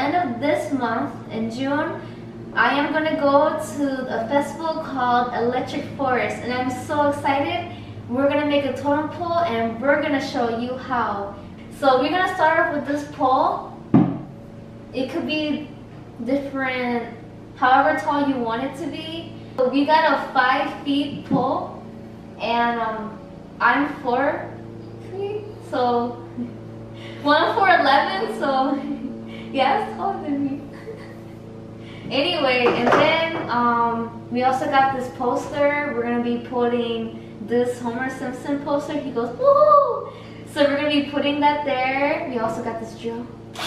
end of this month, in June, I am gonna go to a festival called Electric Forest, and I'm so excited. We're gonna make a totem pole and we're gonna show you how. So we're gonna start off with this pole. It could be different, however tall you want it to be. So we got a 5 feet pole, and I'm 4 feet, so I'm 4'11", so yeah, it's taller than me. Anyway, and then we also got this poster. We're gonna be putting this Homer Simpson poster. He goes, woohoo! So we're gonna be putting that there. We also got this drill.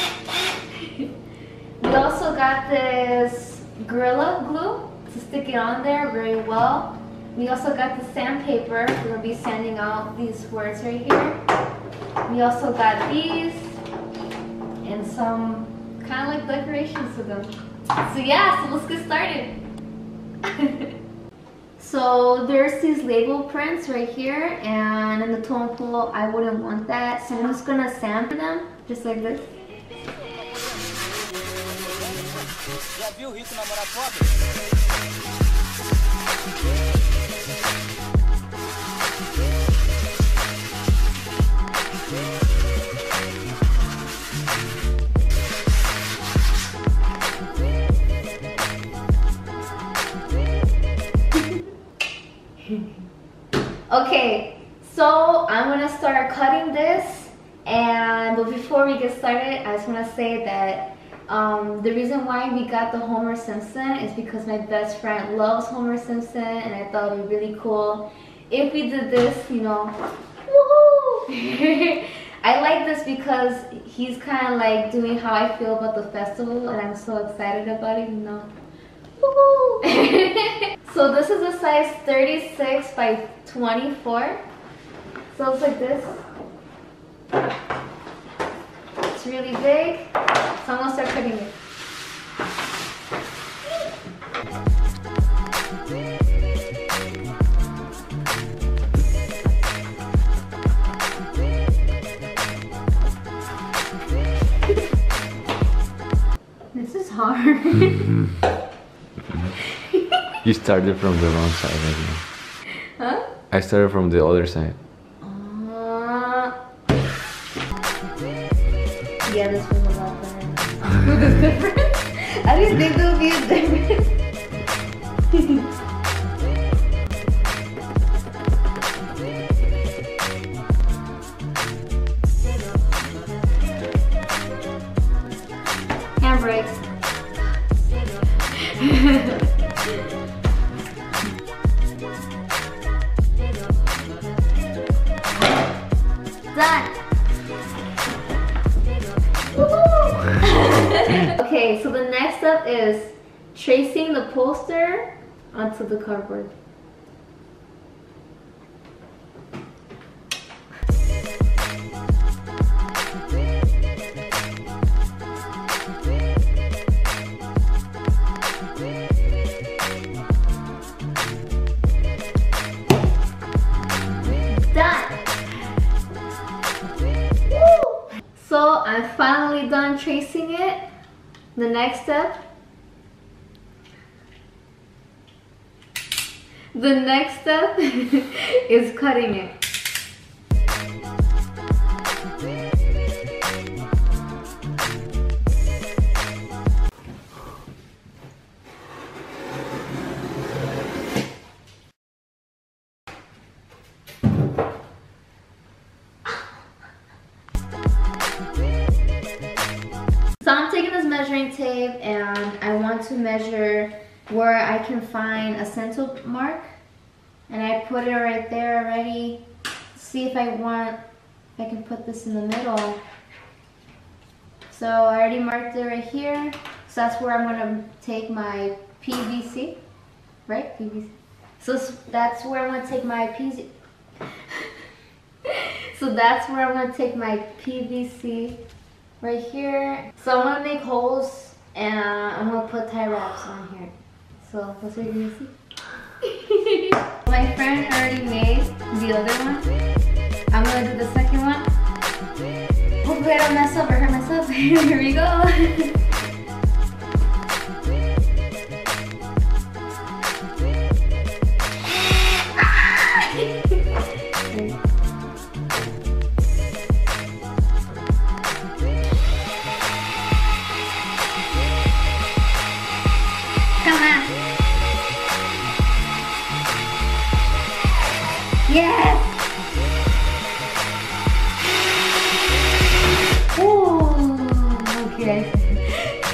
We also got this Gorilla Glue to stick it on there very well. We also got the sandpaper. We're gonna be sanding out these words right here. We also got these and some kind of like decorations to them. So yeah, so let's get started. So there's these label prints right here, and in the totem pole I wouldn't want that, so I'm just gonna sand them just like this. Okay, so I'm gonna start cutting this, but before we get started, I just want to say that the reason why we got the Homer Simpson is because my best friend loves Homer Simpson, and I thought it would be really cool if we did this, you know. Woohoo! I like this because he's kind of like doing how I feel about the festival, and I'm so excited about it, you know. So this is a size 36 by 24. So it's like this. It's really big. So I'm gonna start cutting it. This is hard. You started from the wrong side, I think. Huh? I started from the other side. Yeah, this was a lot better. I didn't think there would be a difference. Handbrakes. Done. Okay, so the next step is tracing the poster onto the cardboard. So I'm finally done tracing it. The next step is cutting it. So I'm taking this measuring tape and I want to measure where I can find a center mark, and I put it right there already. See if I can put this in the middle. So I already marked it right here. So that's where I'm gonna take my PVC, right? PVC. So that's where I'm gonna take my PVC. So that's where I'm gonna take my PVC right here. So I'm gonna make holes and I'm gonna put tie wraps on here. So that's what you're gonna see. My friend already made the other one. I'm gonna do the second one. Hopefully I don't mess up or hurt myself. Here we go.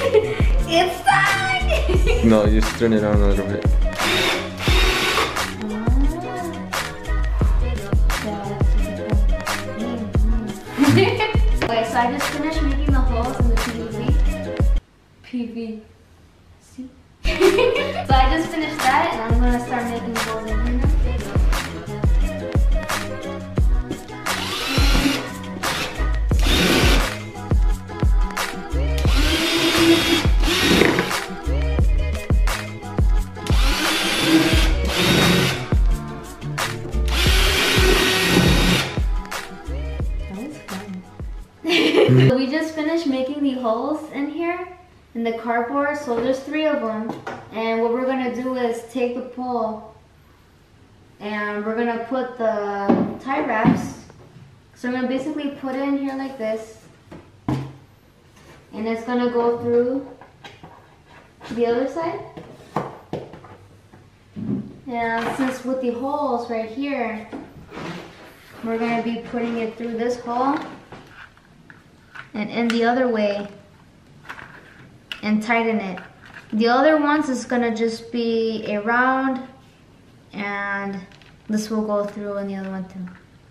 It's time! No, just turn it on a little bit. Okay, so I just finished making the holes in the PVC. So I just finished that and I'm gonna start making the holes in here now. So we just finished making the holes in here in the cardboard, so there's 3 of them, and what we're gonna do is take the pole and we're gonna put the tie wraps. So we're gonna basically put it in here like this, and it's gonna go through the other side. And since with the holes right here, we're gonna be putting it through this hole and in the other way and tighten it. The other ones is gonna just be a round, and this will go through in the other one too.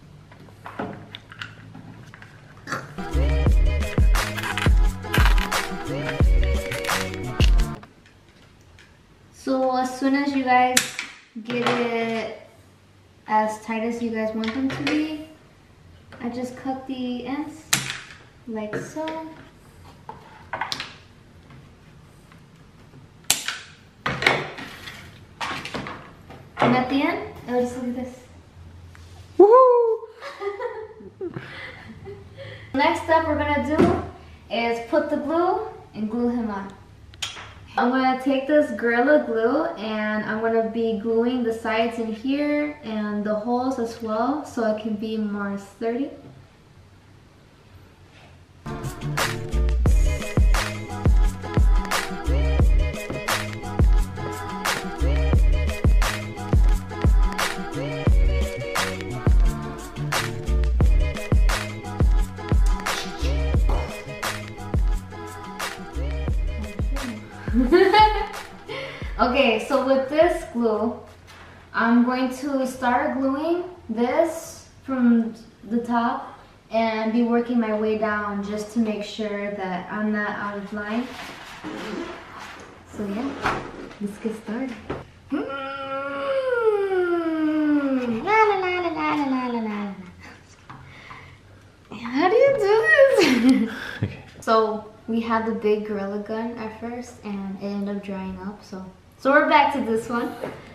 So as soon as you guys get it as tight as you guys want them to be, I just cut the ends like so. And at the end, I'll just look at this. Woohoo! Next step we're gonna do is put the glue and glue him on. I'm gonna take this Gorilla Glue and I'm gonna be gluing the sides in here and the holes as well so it can be more sturdy. Okay, so with this glue, I'm going to start gluing this from the top and be working my way down just to make sure that I'm not out of line. So yeah, let's get started. La la la la la la la la. How do you do this? Okay. So we had the big Gorilla Gun at first and it ended up drying up, so we're back to this one.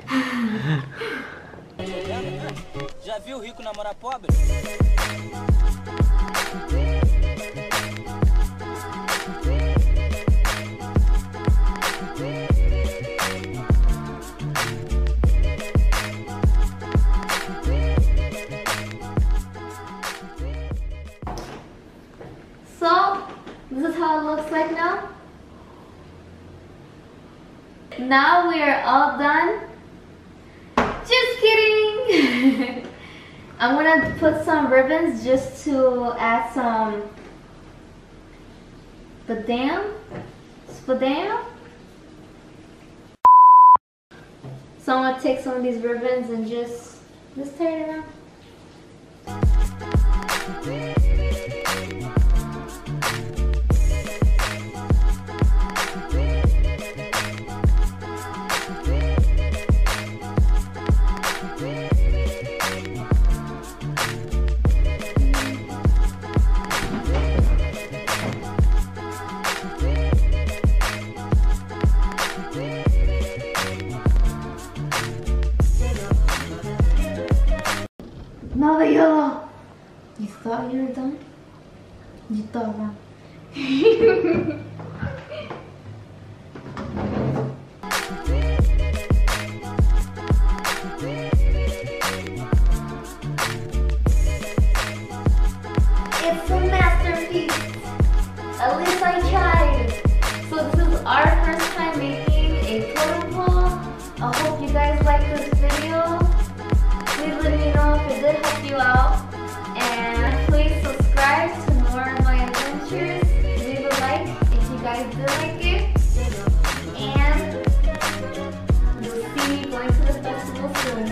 Já viu rico namorar pobre? So this is how it looks like now. Now we are all done. Just kidding. I'm gonna put some ribbons just to add some spadam. So I'm gonna take some of these ribbons and just tie it around. Now the yellow. You thought you were done? You thought wrong. It's a masterpiece. At least I tried. So this is our first time making a totem pole. I hope you guys like this video. Please let me know if it did help you out. And please subscribe to more of my adventures. Leave a like if make it. And you'll see me going to the festival soon.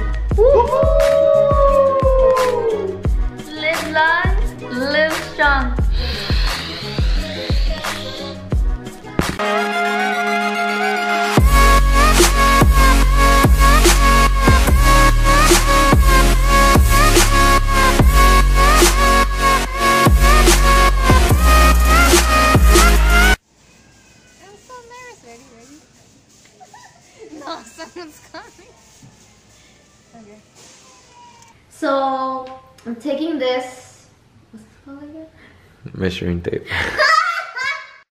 Woohoo! Live long, live strong. No, someone's coming. Okay. So I'm taking this. What's it called again? Measuring tape.